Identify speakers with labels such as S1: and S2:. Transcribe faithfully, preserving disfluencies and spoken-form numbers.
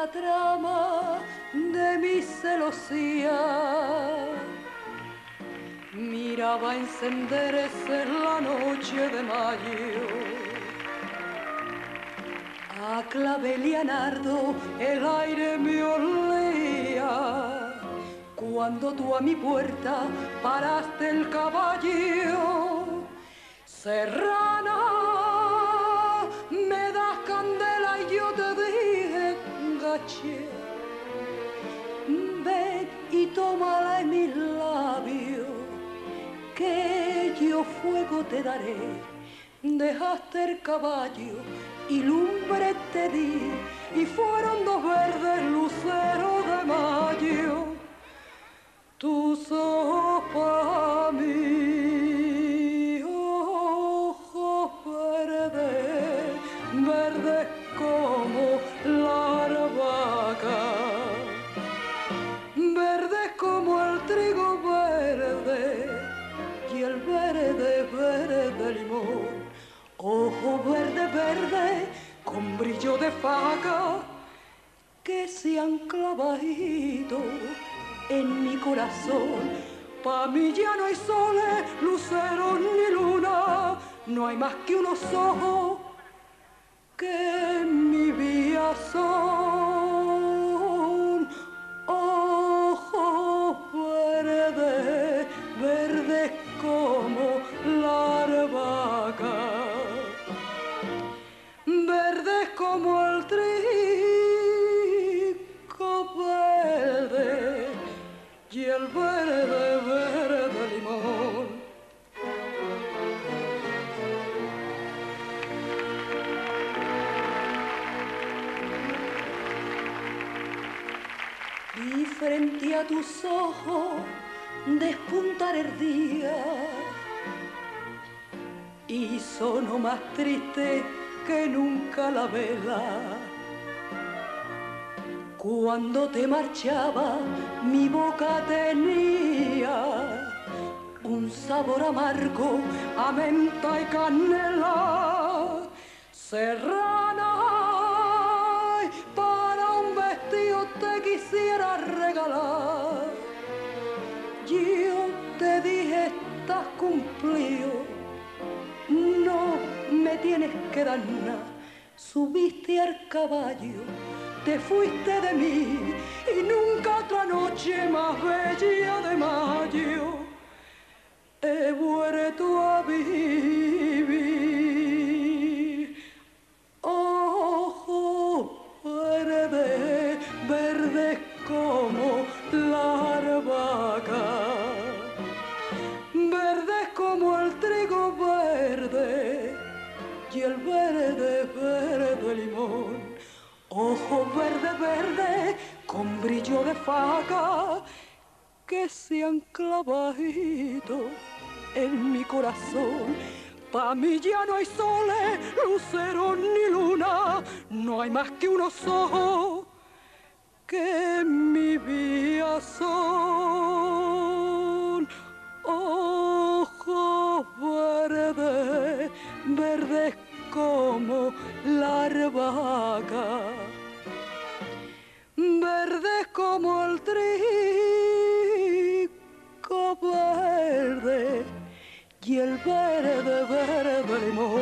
S1: la trama de mi celosía. Miraba encenderse la noche de mayo. A clavel y a nardo el aire me olía. Cuando tú a mi puerta paraste el caballo, serrana, me das candela y yo te dije, gaché, ven y tómala en mis labios, que yo fuego te daré. Dejaste el caballo y lumbre te di, y fueron dos verdes luceros de mayo. Tus ojos para mí, ojos verdes, verdes como la albahaca, verdes como el trigo verde y el verde, verde limón. Ojos verde, verde, con brillo de faca, que se han clavado en mi corazón. Pa' mí ya no hay soles, luceros ni luna, no hay más que unos ojos que mi vida son. Ojos verdes, verdes como la albahaca, verdes como el trigo verde y el verde, verde limón. Y frente a tus ojos despuntar el día, y sonó más triste que nunca la vela. Cuando te marchaba, mi boca tenía un sabor amargo a menta y canela. Serrana, para un vestido te quisiera regalar. Yo te dije, estás cumplido, no me tienes que dar nada. Subiste al caballo, te fuiste de mí, y nunca otra noche más bella de mayo he vuelto a vivir. Ojos verdes, verdes como la albahaca, verdes como el trigo verde y el verde, verde limón. Ojos verde, verde, con brillo de faca, que se han clavado en mi corazón. Pa' mí ya no hay soles, luceros ni luna, no hay más que unos ojos que mi vida son. Ojos verdes, verdes como la albahaca, verdes como el trigo verde y el verde, verde limón.